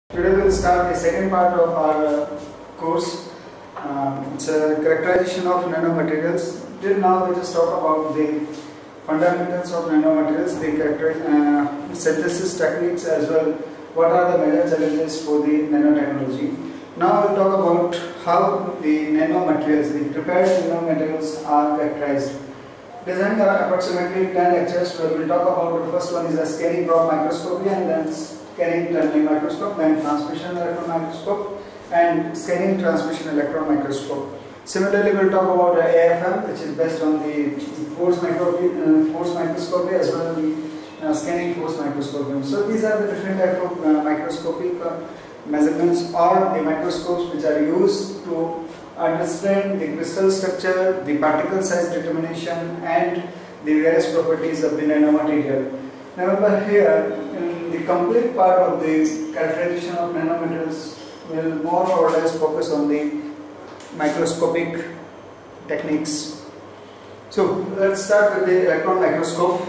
Today we will start the second part of our course. It's a characterization of nanomaterials. Till now we just talk about the fundamentals of nanomaterials, the synthesis techniques as well. What are the major challenges for the nanotechnology? Now we'll talk about how the nanomaterials, the prepared nanomaterials are characterized. Designed approximately 10 lectures where we'll talk about the first one is the scanning probe microscopy, and then scanning tunneling microscope, then transmission electron microscope, and scanning transmission electron microscope. Similarly, we'll talk about the AFM, which is based on the force microscopy as well as the scanning force microscopy. So these are the different type of microscopic measurements or the microscopes which are used to understand the crystal structure, the particle size determination, and the various properties of the nanomaterial. Remember here, in the complete part of the characterization of nanomaterials will more or less focus on the microscopic techniques. So let's start with the electron microscope.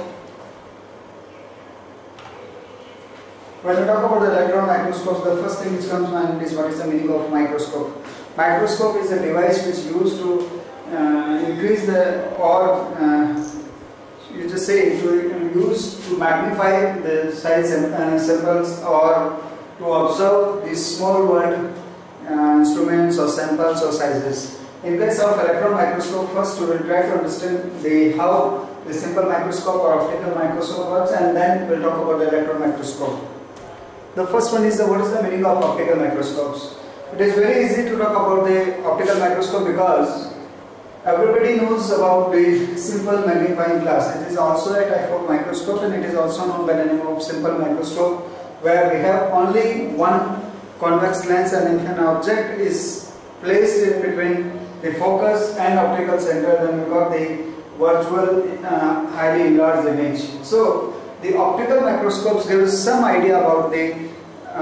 When we talk about the electron microscopes, the first thing which comes to mind is what is the meaning of microscope. Microscope is a device which is used to increase the you just say to use to magnify the size samples or to observe these small world instruments or samples or sizes. In case of electron microscope, first we will try to understand how the simple microscope or optical microscope works, and then we will talk about the electron microscope. The first one is what is the meaning of optical microscopes. It is very easy to talk about the optical microscope because everybody knows about the simple magnifying glass. It is also a type of microscope, and it is also known by the name of simple microscope, where we have only one convex lens, and if an object is placed in between the focus and optical center, then we got the virtual highly enlarged image. So the optical microscopes give us some idea about the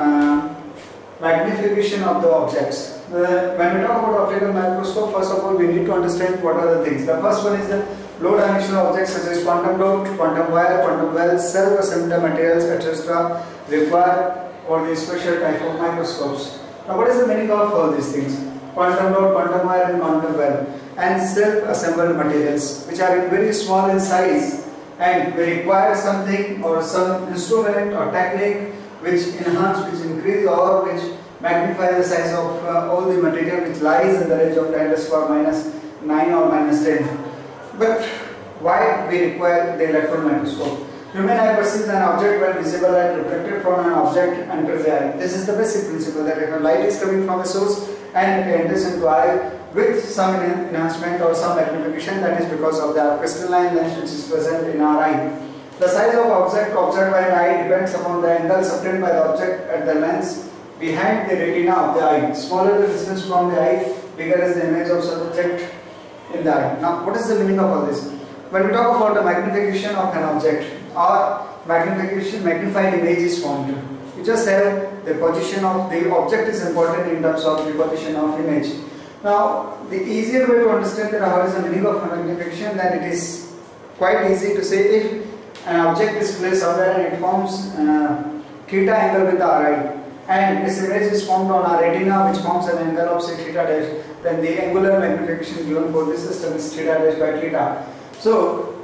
magnification of the objects. When we talk about optical microscope, first of all we need to understand what are the things. The first one is the low-dimensional objects such as quantum dot, quantum wire, quantum well, self-assembly materials, etc. require for the special type of microscopes. Now what is the meaning of all these things? Quantum dot, quantum wire, and quantum well, and self-assembled materials which are very small in size, and we require something or some instrument or technique which enhance, which increase, or which magnify the size of all the material which lies in the range of 10 to the power minus 9 or minus 10. But why we require the electron microscope? Human eye perceives an object when visible light reflected from an object enters the eye. This is the basic principle, that if a light is coming from a source and it enters into eye with some enhancement or some magnification, that is because of the crystalline lens which is present in our eye. The size of object observed by an eye depends upon the angle obtained by the object at the lens behind the retina of the eye. Smaller the distance from the eye, bigger is the image of subject in the eye. Now, what is the meaning of all this? When we talk about the magnification of an object or magnified image is formed, you just have the position of the object is important in terms of the position of image. Now, the easier way to understand that how is the meaning of magnification, then it is quite easy to say if an object is placed somewhere and it forms theta angle with our eye, and this image is formed on our retina which forms an angle of say theta dash, then the angular magnification given for this system is theta dash by theta. So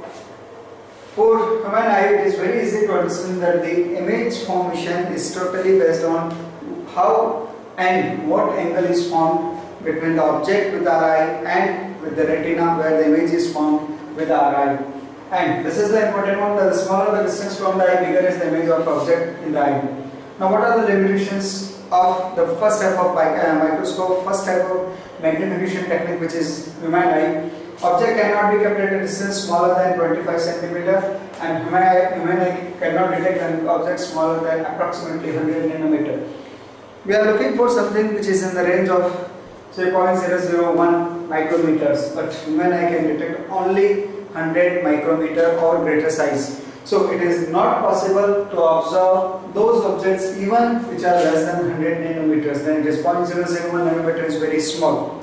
for human eye it is very easy to understand that the image formation is totally based on how and what angle is formed between the object with our eye and with the retina where the image is formed with our eye. And this is the important one, that the smaller the distance from the eye, bigger is the image of object in the eye. Now what are the limitations of the first type of microscope, first type of magnification technique, which is human eye? Object cannot be kept at a distance smaller than 25 cm, and human eye cannot detect an object smaller than approximately 100 nanometer. We are looking for something which is in the range of say 0.001 micrometers, but human eye can detect only 100 micrometer or greater size. So it is not possible to observe those objects even which are less than 100 nanometers. Then it is 0.001 nanometer is very small.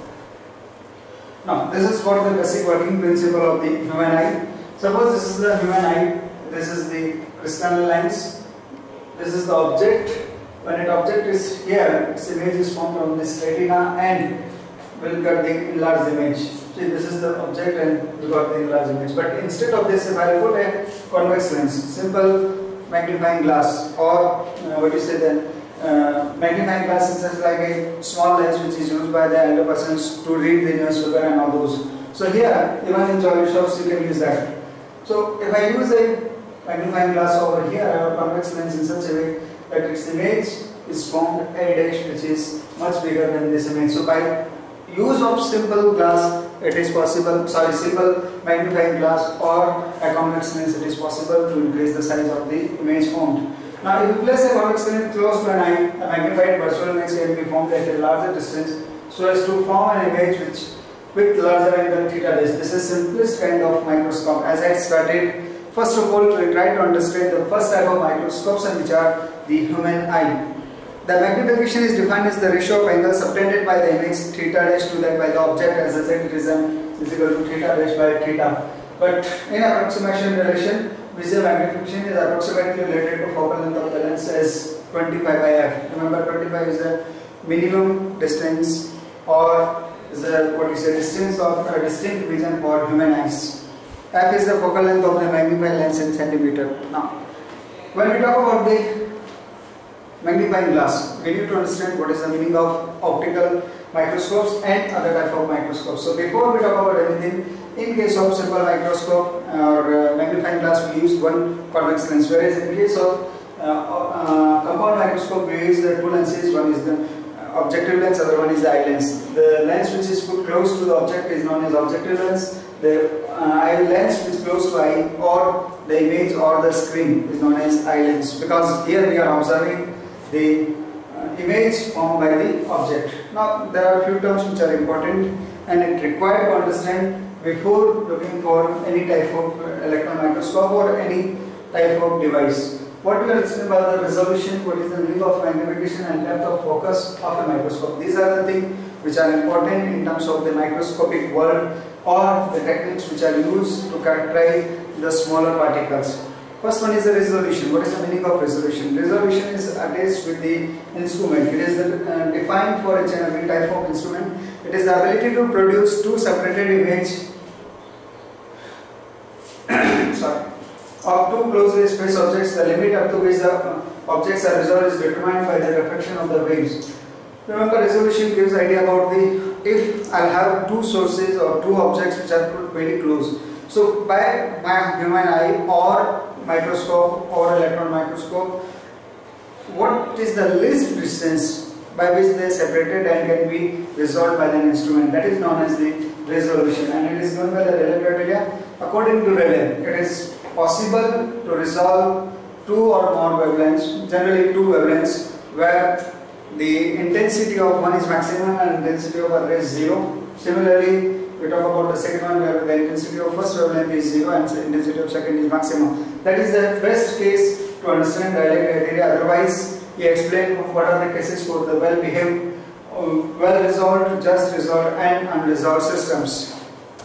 Now this is what the basic working principle of the human eye. Suppose this is the human eye, this is the crystalline lens, this is the object, When an object is here, its image is formed on this retina and will get the enlarged image. See, this is the object and we got the enlarged image. But instead of this, if I put a convex lens, simple magnifying glass, or what do you say then, magnifying glass is just like a small lens which is used by the elder persons to read the newspaper and all those. So here, even in jewelry shops, you can use that. So if I use a magnifying glass over here, I have a convex lens in such a way that its image is formed a dash which is much bigger than this image. So by use of simple glass, it is possible, simple magnifying glass or a convex lens, it is possible to increase the size of the image formed. Now, if you place a convex lens close to an eye, a magnified virtual image can be formed at a larger distance so as to form an image which with larger angle theta dash. This is simplest kind of microscope. As I started, first of all, we try to understand the first type of microscopes, and which are the human eye. The magnification is defined as the ratio of angles obtained by the image theta dash to that by the object. As I said, it is equal to theta dash by theta. But in approximation relation, visual magnification is approximately related to focal length of the lens as 25 by f. Remember, 25 is the minimum distance, or is the distance of distinct vision for human eyes. F is the focal length of the magnifying lens in centimeter. Now, when we talk about the magnifying glass, we need to understand what is the meaning of optical microscopes and other type of microscopes. So before we talk about anything, in case of simple microscope or magnifying glass, we use one convex lens, whereas in case of compound microscope, we use the two lenses. One is the objective lens, other one is the eye lens. The lens which is put close to the object is known as objective lens. The eye lens which is close to eye or the image or the screen is known as eye lens, because here we are observing the image formed by the object. Now, there are a few terms which are important and it required to understand before looking for any type of electron microscope or any type of device. What we understand about the resolution, what is the meaning of magnification and depth of focus of a microscope. These are the things which are important in terms of the microscopic world or the techniques which are used to characterize the smaller particles. First one is the resolution. What is the meaning of resolution? Resolution is attached with the instrument. It is defined for each and every type of instrument. It is the ability to produce two separated images of two closely spaced objects. The limit up to which the objects are resolved is determined by the reflection of the waves. Remember, resolution gives idea about the, if I have two sources or two objects which are put very close. So by my human eye or microscope or electron microscope, what is the least distance by which they are separated and can be resolved by the instrument? That is known as the resolution, and it is given by the Rayleigh criteria. According to Rayleigh, it is possible to resolve two or more wavelengths, generally two wavelengths, where the intensity of one is maximum and intensity of other is zero. Similarly, we talk about the second one where the intensity of first wavelength is zero and the intensity of second is maximum. That is the best case to understand Rayleigh criteria. Otherwise, he explained what are the cases for the well-behaved, well-resolved, just resolved and unresolved systems.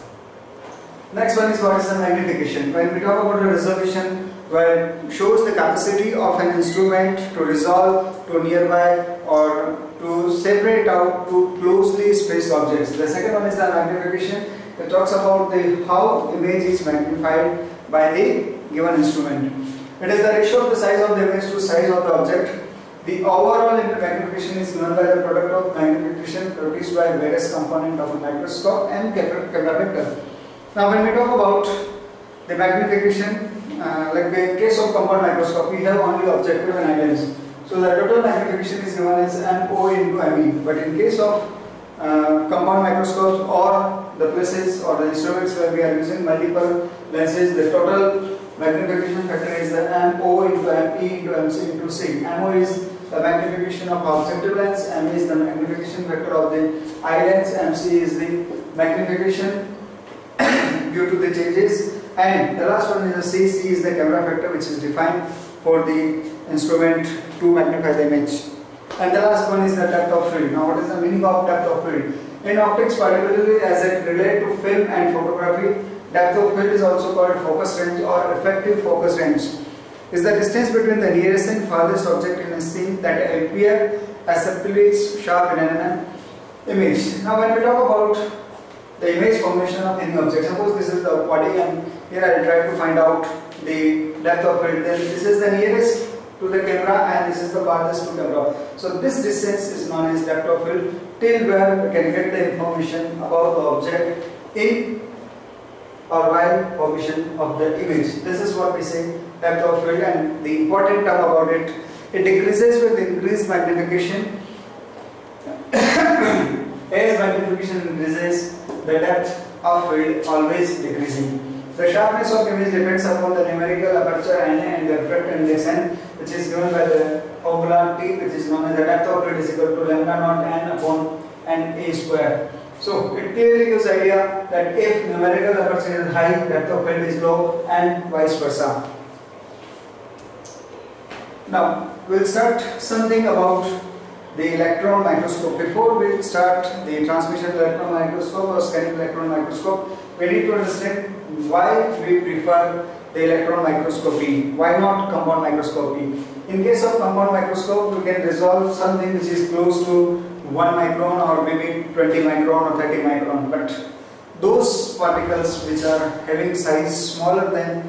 Next one is what is the magnification. When we talk about the resolution, where it shows the capacity of an instrument to resolve to nearby or to separate out two closely spaced objects. The second one is the magnification. It talks about the how image is magnified by the given instrument. It is the ratio of the size of the image to size of the object. The overall magnification is given by the product of magnification produced by various components of a microscope and camera vector. Now, when we talk about the magnification, like in case of compound microscope, we have only objective and eye lens. So the total magnification is given as MO into ME. But in case of compound microscopes or the places or the instruments where we are using multiple lenses, the total magnification factor is the MO into ME into MC into C. MO is the magnification of objective lens, ME is the magnification factor of the eye lens, MC is the magnification due to the changes, and the last one is the C. C is the camera factor which is defined for the instrument to magnify the image. And the last one is the depth of field. Now, what is the meaning of depth of field? In optics, particularly as it relates to film and photography, depth of field is also called focus range or effective focus range. is the distance between the nearest and farthest object in a scene that appear as a place sharp in an image. Now when we talk about the image formation of any object, suppose this is the body and here I will try to find out the depth of field, then this is the nearest to the camera and this is the farthest to camera. So this distance is known as depth of field, till where we can get the information about the object in or while formation of the image. This is what we say depth of field, and the important term about it, it decreases with increased magnification. As magnification increases, the depth of field always decreasing. The sharpness of image depends upon the numerical aperture and the refractive index n, which is given by the formula T, which is known as the depth of field is equal to lambda naught n upon n a square. So it clearly gives idea that if numerical aperture is high, depth of field is low, and vice versa. Now we'll start something about the electron microscope. Before we start the transmission electron microscope or scanning electron microscope, we need to understand why we prefer the electron microscopy. Why not compound microscopy? In case of compound microscope, we can resolve something which is close to 1 micron or maybe 20 micron or 30 micron. But those particles which are having size smaller than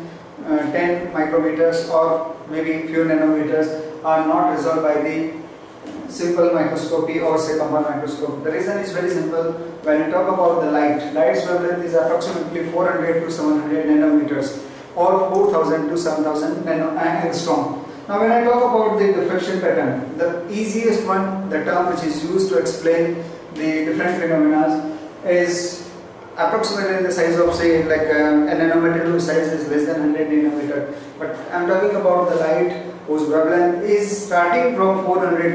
10 micrometers or maybe few nanometers are not resolved by the simple microscopy or say compound microscope. The reason is very simple. When we talk about the light's wavelength is approximately 400 to 700 nanometers or 4000 to 7000 angstrom. Now when I talk about the diffraction pattern, the easiest one, the term which is used to explain the different phenomena is approximately the size of say like a nanometer size is less than 100 nanometer. But I am talking about the light whose wavelength is starting from 400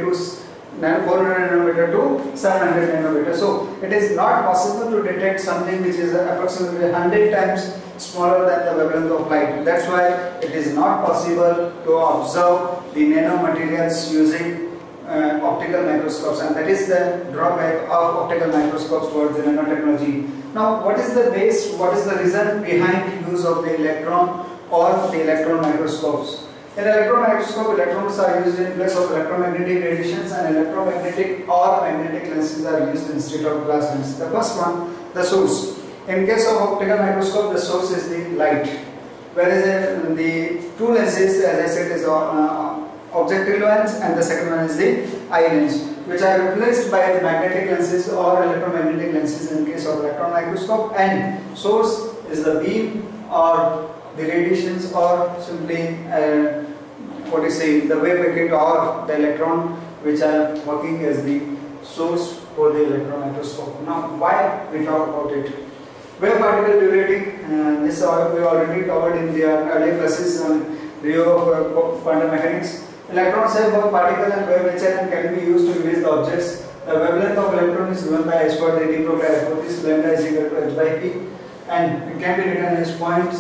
nanometer to 700 nanometer. So it is not possible to detect something which is approximately 100 times smaller than the wavelength of light. That's why it is not possible to observe the nanomaterials using optical microscopes, and that is the drawback of optical microscopes towards the nanotechnology. Now what is the base, what is the reason behind use of the electron or the electron microscopes? In electron microscope, electrons are used in place of electromagnetic radiations, and electromagnetic or magnetic lenses are used instead of glass lenses. The first one, the source. In case of optical microscope, the source is the light, whereas the two lenses, as I said, is objective lens, and the second one is the eye lens, which are replaced by the magnetic lenses or electromagnetic lenses in case of electron microscope. And source is the beam or the radiations or simply the wave packet or the electron, which are working as the source for the electron microscope. Now why we talk about it? Wave particle duality, this we already covered in the earlier classes on Rio of quantum mechanics. Electrons have both particle and wave nature and can be used to release the objects. The wavelength of electron is given by as per the de Broglie hypothesis, lambda is equal to h by p, and it can be written as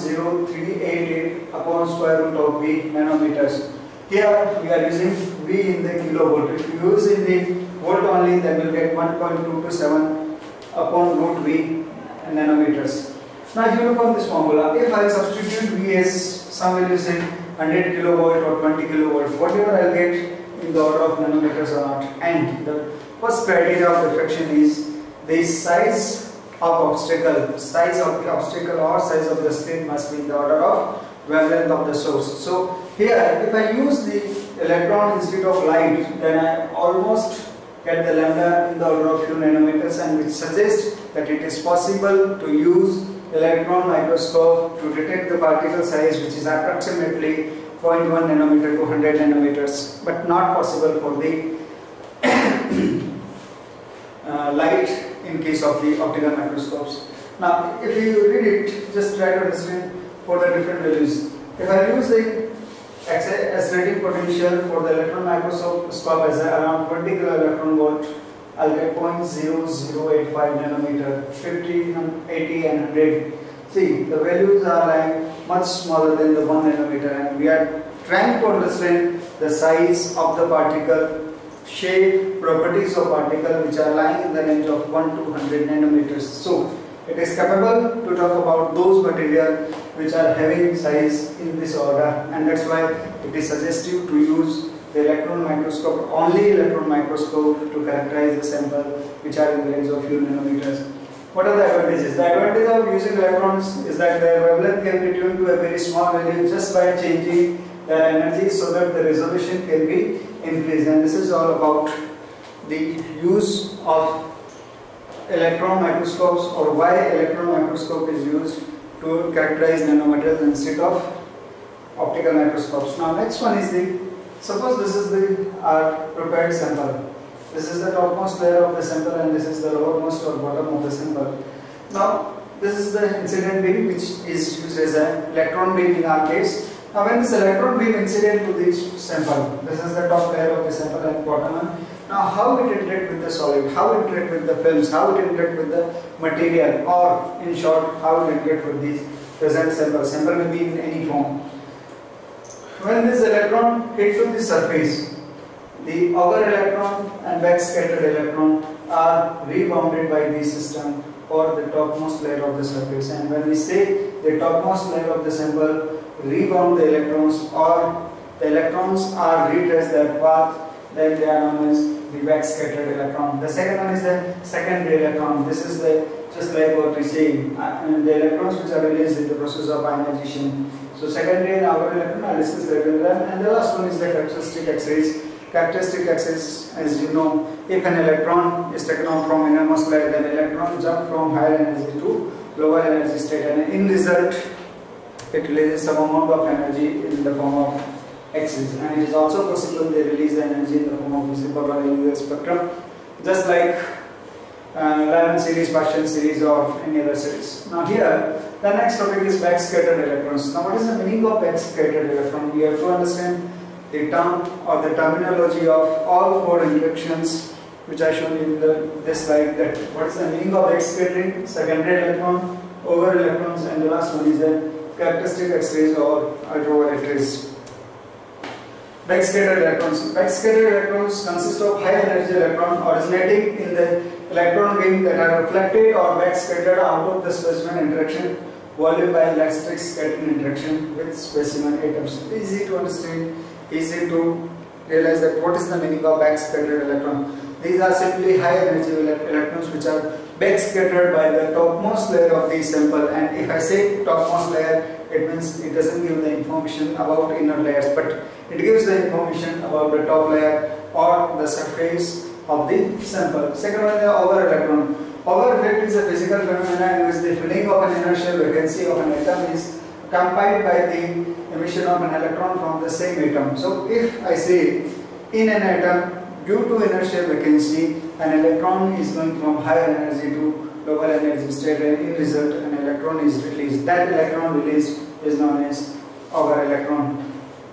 0.0388 upon square root of v nanometers. Here we are using v in the kilovolt. If you use in the volt only, then we will get 1.227 upon root v nanometers. Now if you look on this formula, if I substitute v as some value say 100 kilovolt or 20 kilovolt, whatever I will get in the order of nanometers or not. And the first criteria of diffraction is the size of obstacle. Size of the obstacle or size of the slit must be in the order of wavelength of the source. So here, if I use the electron instead of light, then I almost get the lambda in the order of few nanometers, and which suggests that it is possible to use electron microscope to detect the particle size, which is approximately 0.1 nanometer to 100 nanometers, but not possible for the light in case of the optical microscopes. Now if you read it, just try to understand for the different values. If I use the accelerating potential for the electron microscope as around 20 kilo electron volt, I'll get 0.0085 nanometer, 50, 80 and 100. See, the values are like much smaller than the 1 nanometer, and we are trying to understand the size of the particle, shape, properties of particle, which are lying in the range of 1 to 100 nanometers. So it is capable to talk about those material which are having size in this order, and that's why it is suggestive to use the electron microscope, only electron microscope, to characterize the sample which are in the range of few nanometers. What are the advantages? The advantage of using electrons is that their wavelength can be tuned to a very small value just by changing their energy, so that the resolution can be increased. And this is all about the use of electron microscopes, or why electron microscope is used to characterize nanomaterials instead of optical microscopes. Now next one is suppose this is our prepared sample. This is the topmost layer of the sample, and this is the lowermost or bottom of the sample. Now this is the incident beam, which is used as an electron beam in our case. Now when this electron beam incident to this sample, this is the top layer of the sample and bottom one. Now how it interact with the solid, how it interact with the films, how it interact with the material, or in short, how it interact with these present sample. Sample may be in any form. When this electron hits to the surface, the outer electron and backscattered electron are rebounded by the system or the topmost layer of the surface. And when we say the topmost layer of the sample rebound the electrons, or the electrons are retrace their path, then they are known as the backscattered electron. The second one is the secondary electron. This is just like what we say, the electrons which are released in the process of ionization. So secondary and outer electron, I will discuss later. And the last one is the characteristic X-rays. Characteristic X-rays, as you know, if an electron is taken out from innermost layer, then electron jump from higher energy to lower energy state, and in result it releases some amount of energy in the form of X-rays. And it is also possible they release the energy in the form of visible or invisible spectrum, just like Lyman series, Paschen series, or any other series. Now here, the next topic is backscattered electrons. Now what is the meaning of backscattered electron? We have to understand the term or the terminology of all four interactions which I shown in this slide. That what is the meaning of backscattering, secondary electron, over electrons, and the last one is the characteristic X-rays or ultraviolet rays. Backscattered electrons. Backscattered electrons consist of high energy electron originating in the electron beam that are reflected or backscattered out of the specimen interaction volume by electric scattering interaction with specimen atoms. Easy to understand, easy to realize that what is the meaning of backscattered electron. These are simply high energy electrons which are backscattered by the topmost layer of the sample. And if I say topmost layer, it means it doesn't give the information about inner layers, but it gives the information about the top layer or the surface of the sample. Second one is the over electron. Over effect is a physical phenomenon in which the filling of an inertial vacancy of an atom is accompanied by the emission of an electron from the same atom. So if I say in an atom, due to inertial vacancy, an electron is going from higher energy to lower energy state, and in result an electron is released. That electron released is known as over electron.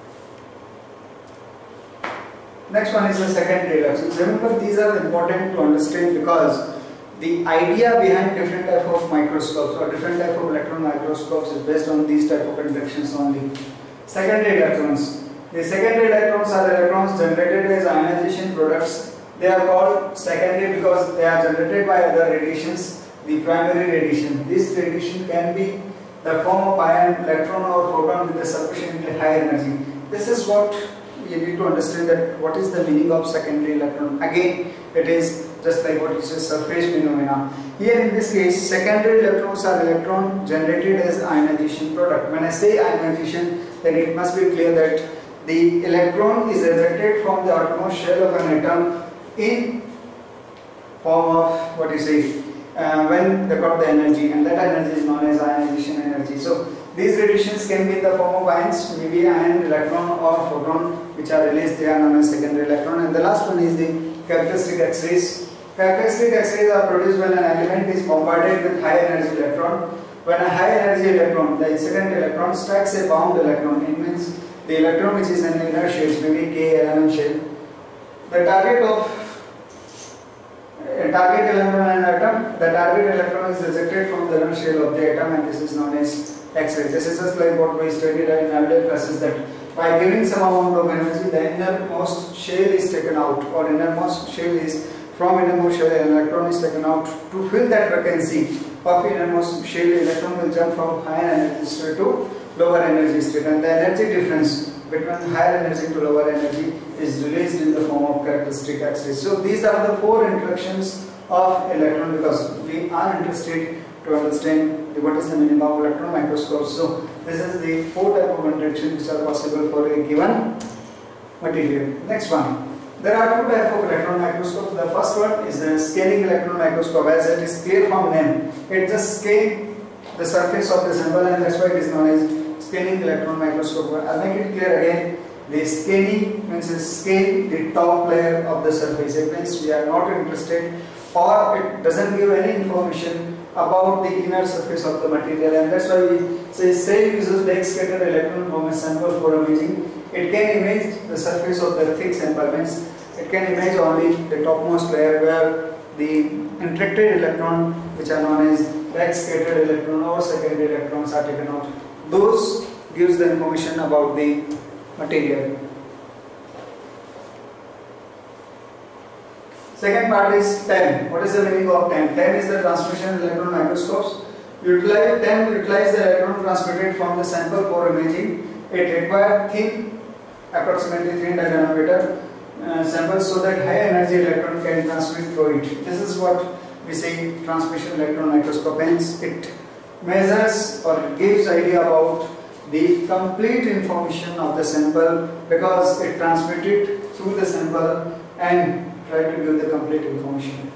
Next one is the secondary electrons. Remember, these are important to understand because the idea behind different type of microscopes or different type of electron microscopes is based on these type of interactions only. Secondary electrons. The secondary electrons are electrons generated as ionization products. They are called secondary because they are generated by other radiations. The primary radiation. This radiation can be the form of ion, electron, or photon with a sufficiently high energy. This is what you need to understand, that what is the meaning of secondary electron. Again, it is just like what is a surface phenomena. Here in this case, secondary electrons are electron generated as ionization product. When I say ionization, then it must be clear that the electron is ejected from the outermost shell of an atom in form of what you say when they got the energy, and that energy is known as ionization energy. So these radiations can be in the form of ions, maybe ion, electron, or photon, which are released. They are known as secondary electron. And the last one is the characteristic X-rays. Characteristic X-rays are produced when an element is bombarded with high energy electron. When a high energy electron, the incident electron, strikes a bound electron, it means the electron which is in the inner shell, maybe K element shell. The target of a target electron atom, the target electron is ejected from the inner shell of the atom, and this is known as X-ray. This is just like what we studied in earlier classes, that by giving some amount of energy, the innermost shell is taken out, or innermost shell is from innermost shell an electron is taken out. To fill that vacancy of innermost shell, electron will jump from higher energy state to lower energy state, and the energy difference between higher energy to lower energy is released in the form of characteristic X-rays. So these are the four interactions of electron, because we are interested to understand what is the meaning of electron microscope. So this is the four type of interactions which are possible for a given material. Next one. There are two types of electron microscope. The first one is the scanning electron microscope, as it is clear from name. It just scans the surface of the sample, and that's why it is known as scanning electron microscope. I'll make it clear again. The scanning means scan the top layer of the surface. It means we are not interested, or it doesn't give any information about the inner surface of the material, and that's why we say SAIL uses backscattered electron from a sample for imaging. It can image the surface of the thick sample, means it can image only the topmost layer where the interacted electron, which are known as backscattered electron or secondary electrons, are taken out. Those gives the information about the material. Second part is TEM. What is the meaning of TEM? TEM is the transmission electron microscopes. TEM utilize the electron transmitted from the sample for imaging. It requires thin, approximately 300 nanometer samples, so that high energy electron can transmit through it. This is what we say transmission electron microscope. Hence, it measures or gives idea about the complete information of the sample, because it transmitted through the sample and try to give the complete information.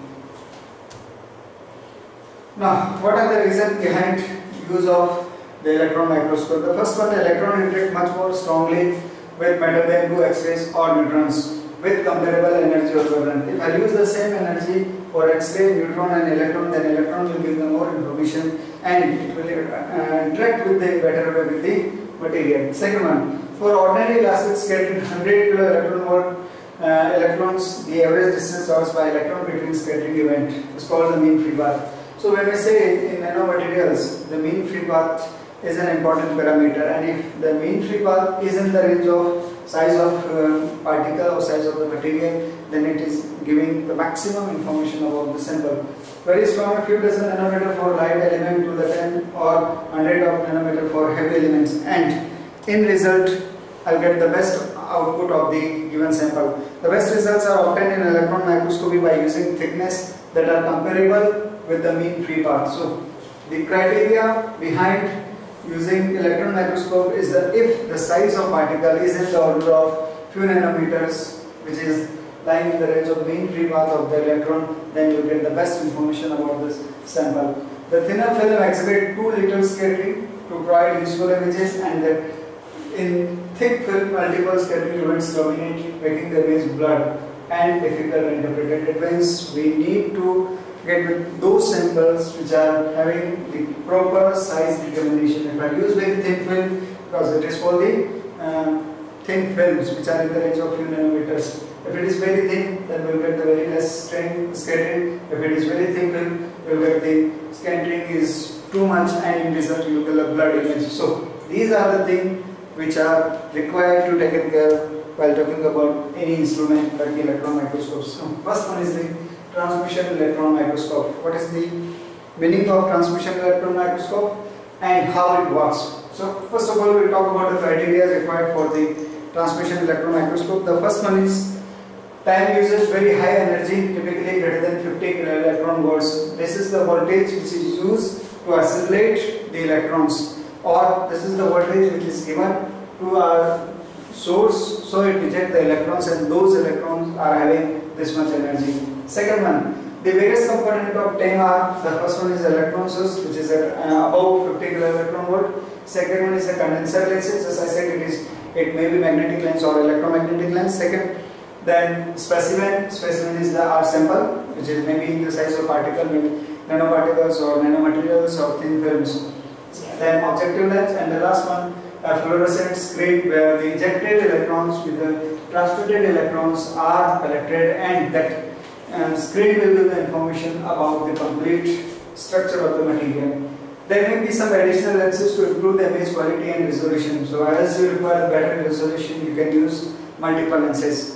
Now, what are the reasons behind use of the electron microscope? The first one, the electron interact much more strongly with matter than do X-rays or neutrons with comparable energy or wavelength. If I use the same energy for X-ray, neutron and electron, then electron will give the more information and it will interact with the better way with the material. Second one, for ordinary elastic scattering 100 kilo electron volt electrons, the average distance lost by electron between scattering event is called the mean free path. So when we say in nanomaterials, the mean free path is an important parameter, and if the mean free path is in the range of size of particle or size of the material, then it is giving the maximum information about the sample. Varies from a few dozen nanometer for light element to the 10 or 100 of nanometer for heavy elements, and in result I'll get the best output of the given sample. The best results are obtained in electron microscopy by using thickness that are comparable with the mean free path. So the criteria behind using electron microscope is that if the size of particle is in the order of few nanometers, which is lying in the range of mean free path of the electron, then you will get the best information about this sample. The thinner film exhibit too little scattering to provide useful images, and that in thick film multiple scattering events dominate, making the image blurred and difficult to interpret. It means we need to get with those samples which are having the proper size determination. If I use very thin film, because it is for the thin films which are in the range of few nanometers. If it is very thin, then we will get the very less scattering. If it is very thin film, we will get the scattering is too much, and in result you will get a blurred image. So these are the things which are required to take care while talking about any instrument like the electron microscopes. So first one is the transmission electron microscope. What is the meaning of transmission electron microscope and how it works? So first of all, we will talk about the criteria required for the transmission electron microscope. The first one is time uses very high energy, typically greater than 50 kilo electron volts. This is the voltage which is used to accelerate the electrons, or this is the voltage which is given to our source, so it ejects the electrons, and those electrons are having this much energy. Second one, the various components of TEM are, the first one is electron source, which is at above 50 kilo electron volt. Second one is a condenser lenses, as I said, it may be magnetic lens or electromagnetic lens. Second, then specimen is the R sample, which is maybe in the size of particle, maybe nanoparticles or nanomaterials or thin films. Then objective lens, and the last one, a fluorescent screen, where the ejected electrons with the transmitted electrons are collected, and that screen will give the information about the complete structure of the material. There may be some additional lenses to improve the image quality and resolution. So as you require better resolution, you can use multiple lenses.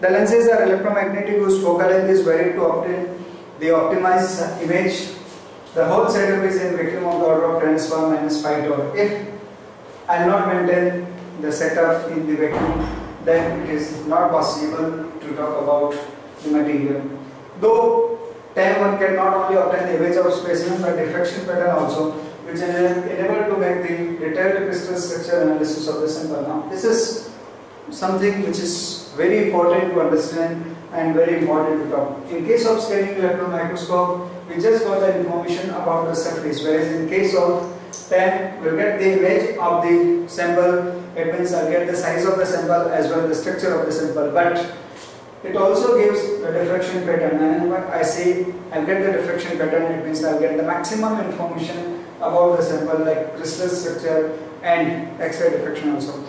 The lenses are electromagnetic whose focal length is varied to obtain the optimized image. The whole setup is in vacuum of the order of 10 to the power minus 5 torr. If I will not maintain the setup in the vacuum, then it is not possible to talk about the material. Though TEM one can not only obtain the image of specimen but diffraction pattern also, which enable to make the detailed crystal structure analysis of the sample. Now, this is something which is very important to understand and very important to talk. In case of scanning electron microscope, we just got the information about the surface, whereas in case of TEM, we'll get the image of the sample. It means I'll get the size of the sample as well as the structure of the sample. But it also gives the diffraction pattern, and when I say I'll get the diffraction pattern, it means I'll get the maximum information about the sample like crystal structure and X-ray diffraction also.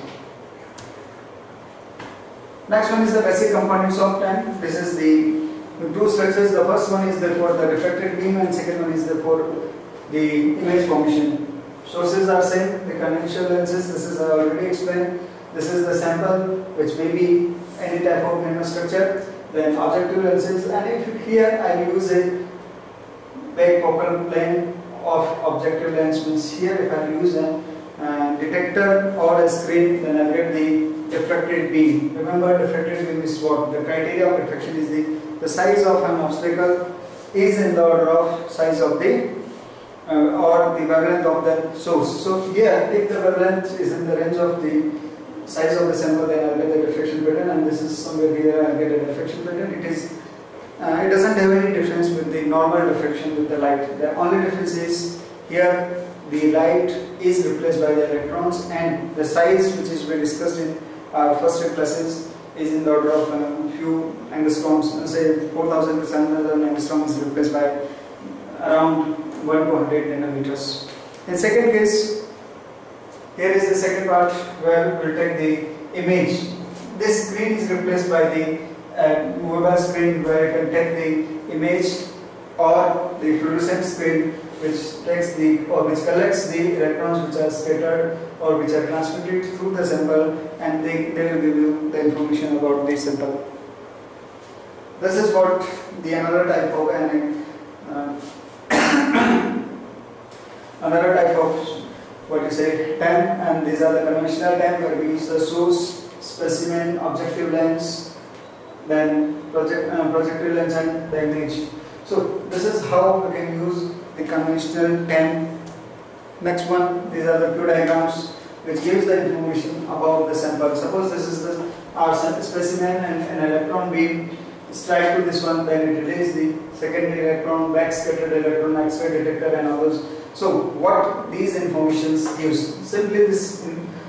Next one is the basic components of TEM. This is the two structures. The first one is for the refracted beam and second one is for the image formation. Sources are same, the conventional lenses, this is I already explained. This is the sample which may be any type of nanostructure. Then objective lenses, and if here I use a big focal plane of objective lens, means here if I use a detector or a screen, then I get the diffracted beam. Remember, diffracted beam is what? The criteria of diffraction is the size of an obstacle is in the order of size of the or the wavelength of the source. So here, if the wavelength is in the range of the size of the sample, then I'll get the diffraction pattern, and this is somewhere here I'll get a diffraction pattern. It doesn't have any difference with the normal diffraction with the light. The only difference is here the light is replaced by the electrons, and the size which is we discussed in our first year classes is in the order of a few angstroms. Say 4,000 to 7,000 angstroms is replaced by around 1 to 100 nanometers. In second case, here is the second part where we will take the image. This screen is replaced by the mobile screen where you can take the image, or the fluorescent screen which takes the or which collects the electrons which are scattered or which are transmitted through the sample, and they will give you the information about the sample. This is what the another type of another type of what you say TEM, and these are the conventional TEM where we use the source, specimen, objective lens, then projective lens and the image. So this is how we can use the conventional TEM. Next one, these are the two diagrams which gives the information about the sample. Suppose this is our specimen and an electron beam strike to this one, then it releases the secondary electron, backscattered electron, X-ray detector and others. So what these informations gives? Simply this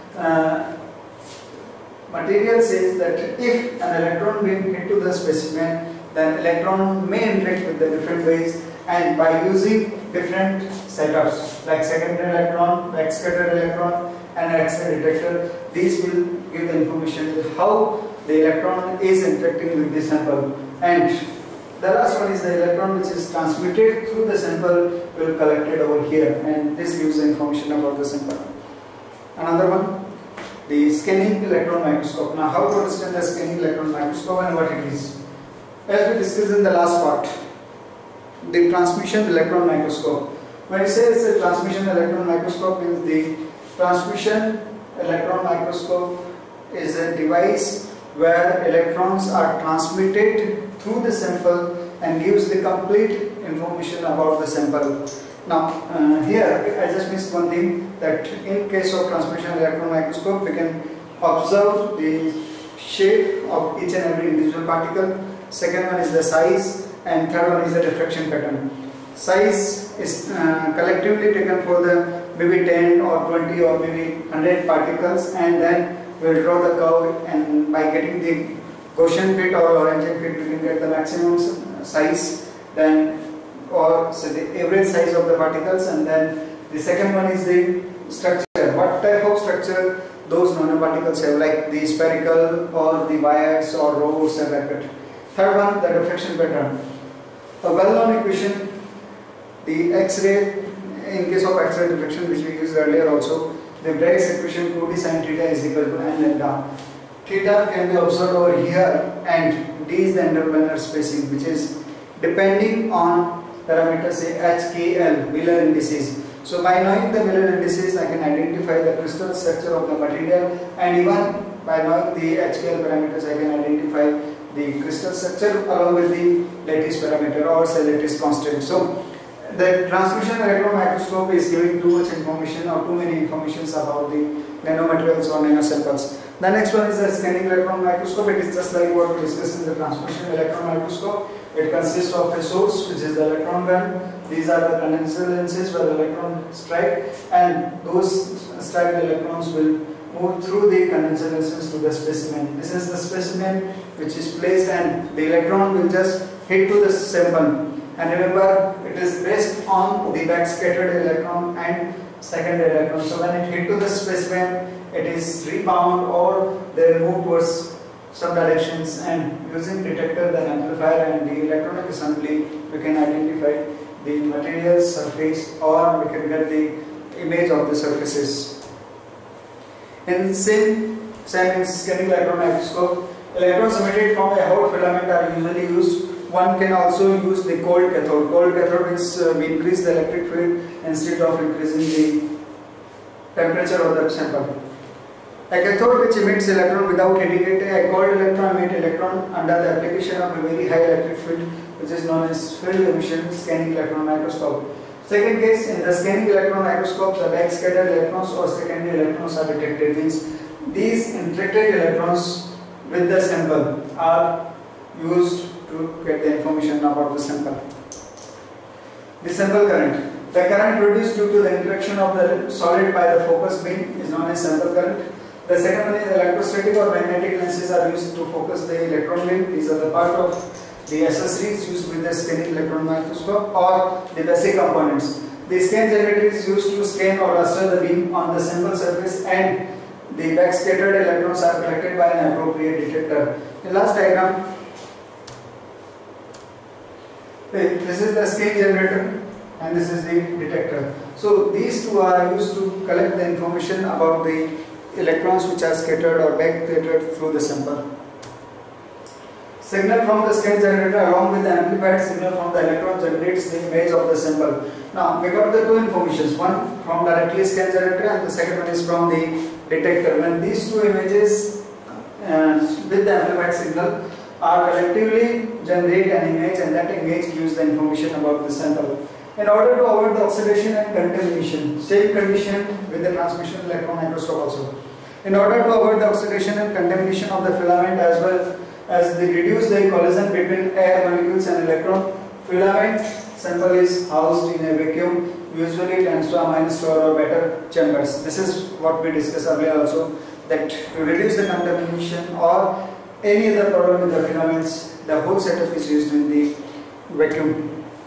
material says that if an electron beam hit to the specimen, then electron may interact with the different ways, and by using different setups like secondary electron, backscattered electron and X-ray detector, these will give the information how the electron is interacting with the sample. And the last one is the electron which is transmitted through the sample will collected over here, and this gives the information about the sample. Another one, the scanning electron microscope. Now, how to understand the scanning electron microscope and what it is? As we discussed in the last part, the transmission electron microscope. When you say it's a transmission electron microscope, means the transmission electron microscope is a device where electrons are transmitted through the sample and gives the complete information about the sample. Now here I just missed one thing, that in case of transmission electron microscope we can observe the shape of each and every individual particle. Second one is the size, and third one is the diffraction pattern. Size is collectively taken for the maybe 10 or 20 or maybe 100 particles, and then we will draw the curve, and by getting the Gaussian fit or Lorentzian fit we can get the maximum size, then or say the average size of the particles. And then the second one is the structure. What type of structure those nanoparticles have, like the spherical or the wires or rows and like that. Third one, the diffraction pattern. A well-known equation, the X-ray, in case of X-ray diffraction which we used earlier also, the Bragg's equation 2d sin theta is equal to n lambda. Theta can be observed over here and D is the interplanar spacing, which is depending on parameters say H, K, L, Miller indices. So by knowing the Miller indices, I can identify the crystal structure of the material, and even by knowing the HKL parameters, I can identify the crystal structure along with the lattice parameter or say lattice constant. So the transmission electron microscope is giving too much information or too many informations about the nanomaterials or nanosamples. The next one is the scanning electron microscope. It is just like what we discussed in the transmission electron microscope. It consists of a source, which is the electron gun. These are the condenser lenses where the electron strike, and those strike electrons will move through the condenser lenses to the specimen. This is the specimen which is placed, and the electron will just hit to the sample. And remember, it is based on the backscattered electron and secondary electron. So when it hit to the specimen, it is rebound or they move towards some directions, and using detector, then amplifier and the electronic assembly, we can identify the material surface or we can get the image of the surfaces. In same scanning electron microscope, electrons emitted from a hot filament are usually used. One can also use the cold cathode. Cold cathode means we increase the electric field instead of increasing the temperature of the sample. A cathode which emits electron without heating it, a cold electron emits electron under the application of a very high electric field, which is known as field emission scanning electron microscope. Second case, in the scanning electron microscope, the backscattered electrons or secondary electrons are detected. Means these interacted electrons with the sample are used to get the information about the sample. The sample current. The current produced due to the interaction of the solid by the focus beam is known as sample current. The second one is electrostatic or magnetic lenses are used to focus the electron beam. These are the part of the accessories used with the scanning electron microscope or the basic components. The scan generator is used to scan or raster the beam on the sample surface, and the backscattered electrons are collected by an appropriate detector. The last diagram. This is the scan generator and this is the detector. So these two are used to collect the information about the electrons which are scattered or backscattered through the sample. Signal from the scan generator along with the amplified signal from the electron generates the image of the sample. Now we got the two informations, one from directly scan generator and the second one is from the detector. When these two images with the amplified signal are collectively generate an image, and that image gives the information about the sample. In order to avoid the oxidation and contamination, same condition with the transmission electron microscope also. In order to avoid the oxidation and contamination of the filament as well as they reduce the collision between air molecules and electron, filament sample is housed in a vacuum, usually 10 to -4 or better chambers. This is what we discussed earlier also, that to reduce the contamination or any other problem with the filaments, the whole setup is used in the vacuum.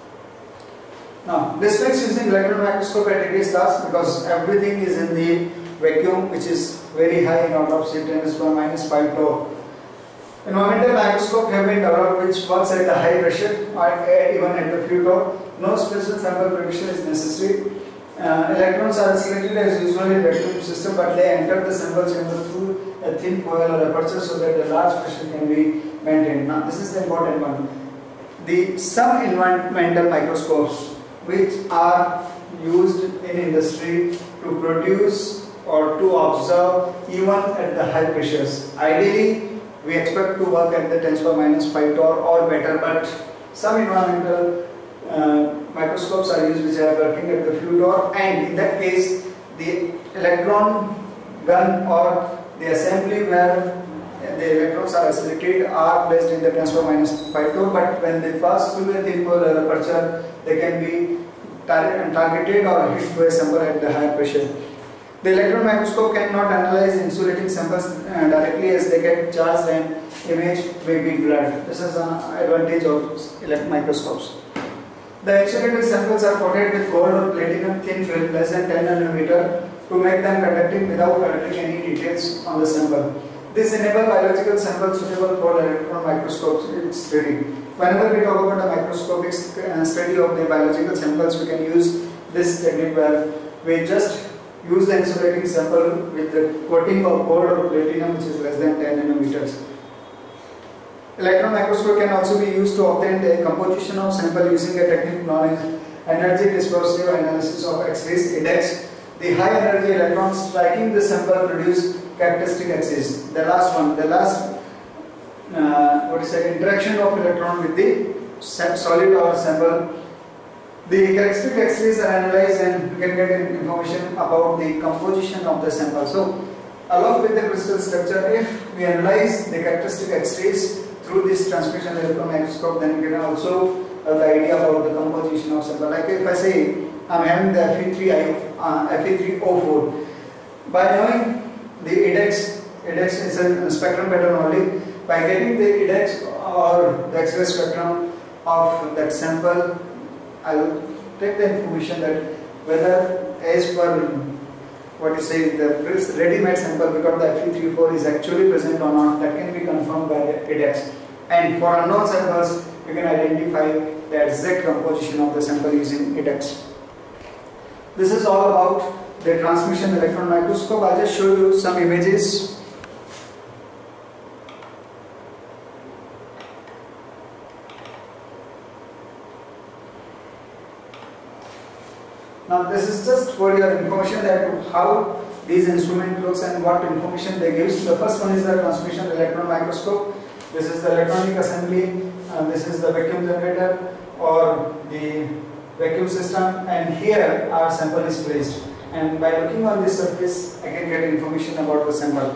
Now, this makes using electron microscope at today's class because everything is in the vacuum, which is very high in order of 10⁻⁵ torr. Environmental microscope have been developed which works at the high pressure or even at the few torr. No special sample prediction is necessary. Electrons are selected as usual in vacuum system, but they enter the sample chamber through a thin coil or aperture so that the large pressure can be maintained. Now, this is the important one. Some environmental microscopes which are used in industry to produce or to observe even at the high pressures. Ideally, we expect to work at the 10⁻⁵ torr or better, but some environmental microscopes are used which are working at the few torr, and in that case, the electron gun or the assembly where the electrons are selected are placed in the 10⁻⁵ torr, but when they pass through the thin coil or aperture, they can be targeted or hit to a sample at the higher pressure. The electron microscope cannot analyze insulating samples directly as they get charged and image may be blurred. This is an advantage of electron microscopes. The insulated samples are coated with gold or platinum thin film less than 10 nanometer to make them conducting without altering any details on the sample. This enables biological samples suitable for electron microscope study. Whenever we talk about the microscopic study of the biological samples, we can use this technique where we just use the insulating sample with the coating of gold or platinum which is less than 10 nanometers. Electron microscope can also be used to obtain the composition of sample using a technique known as energy dispersive analysis of X-rays (EDX). The high energy electrons striking the sample produce characteristic X-rays. The last interaction of electron with the solid or sample. The characteristic X-rays are analyzed and we can get information about the composition of the sample. So, along with the crystal structure, if we analyze the characteristic X-rays through this transmission electron microscope, then we can also have the idea about the composition of sample. Like if I say I am having the Fe3O4, by knowing the EDX is a spectrum pattern only. By getting the EDX or the X-ray spectrum of that sample, I will take the information that whether as per the ready-made sample, because the Fe3O4 is actually present or not, that can be confirmed by the EDX. And for unknown samples, you can identify the exact composition of the sample using EDX. This is all about the transmission electron microscope. I'll just show you some images. Now this is just for your information that how these instrument looks and what information they give. The first one is the transmission electron microscope. This is the electronic assembly. This is the vacuum generator or the vacuum system, and here our sample is placed. And by looking on this surface, I can get information about the sample.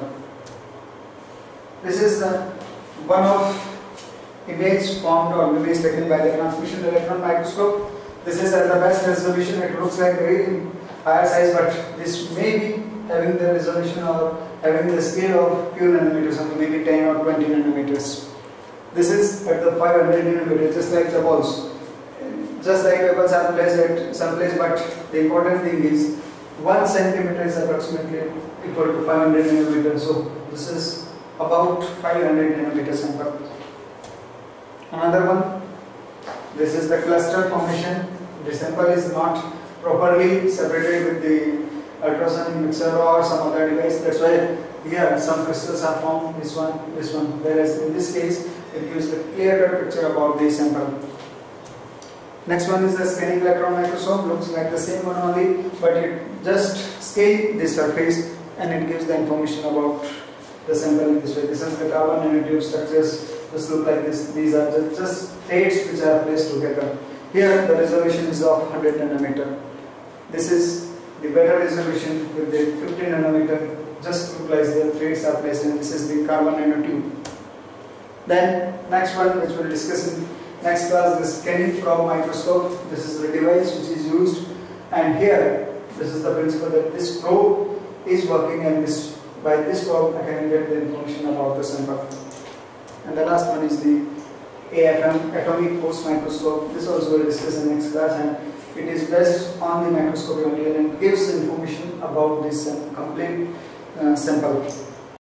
This is one of image formed or image taken by the transmission electron microscope. This is at the best resolution. It looks like very higher size, but this may be having the resolution or having the scale of few nanometers, or maybe 10 or 20 nanometers. This is at the 500 nanometers, just like the balls. Just like pebbles are placed at some place, but the important thing is 1 centimeter is approximately equal to 500 nanometers. So this is about 500 nanometer sample. Another one. This is the cluster formation. The sample is not properly separated with the ultrasonic mixer or some other device. That's why here some crystals are formed. This one. Whereas in this case, it gives a clearer picture about the sample. Next one is the scanning electron microscope. Looks like the same one only, but it just scales the surface and it gives the information about the sample in this way. This is the carbon nanotube structures. Just look like this. These are just threads which are placed together. Here the resolution is of 100 nanometer. This is the better resolution with the 50 nanometer. Just look like the threads are placed, and this is the carbon nanotube. Then next one, which we'll discuss in next class, the scanning probe microscope. This is the device which is used, and here this is the principle that this probe is working, and by this probe I can get the information about the sample. And the last one is the AFM, atomic force microscope. This also we'll discuss in next class, and it is based on the microscope only and gives information about this complete sample.